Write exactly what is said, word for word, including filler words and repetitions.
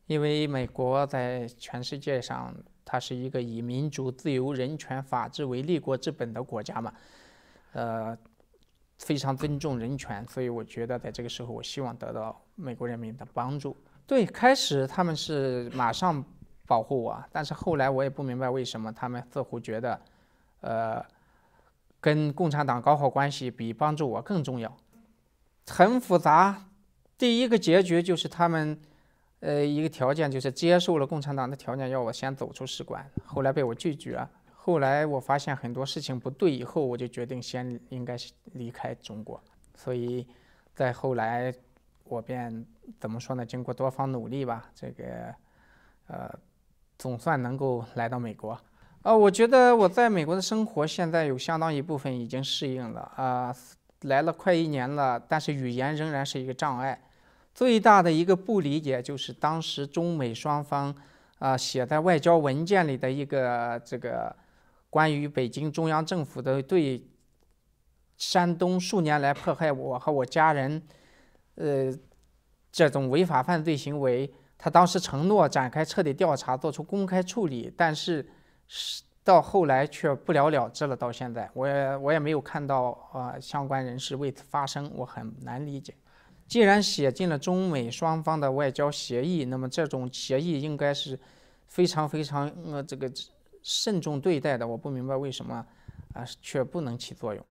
因为美国在全世界上，它是一个以民主、自由、人权、法治为立国之本的国家嘛，呃，非常尊重人权，所以我觉得在这个时候，我希望得到美国人民的帮助。对，开始他们是马上保护我，但是后来我也不明白为什么他们似乎觉得，呃，跟共产党搞好关系比帮助我更重要，很复杂。第一个结局就是他们。呃，一个条件就是接受了共产党的条件，要我先走出使馆，后来被我拒绝。后来我发现很多事情不对，以后我就决定先应该离开中国。所以，再后来我便怎么说呢？经过多方努力吧，这个呃，总算能够来到美国。呃，我觉得我在美国的生活现在有相当一部分已经适应了啊、呃，来了快一年了，但是语言仍然是一个障碍。最大的一个不理解就是当时中美双方啊、呃、写在外交文件里的一个这个关于北京中央政府的对山东数年来迫害我和我家人呃这种违法犯罪行为，他当时承诺展开彻底调查，做出公开处理，但是到后来却不了了之了。到现在，我也我也没有看到啊、呃、相关人士为此发声，我很难理解。既然写进了中美双方的外交协议，那么这种协议应该是非常非常呃这个慎重对待的。我不明白为什么啊、呃、却不能起作用。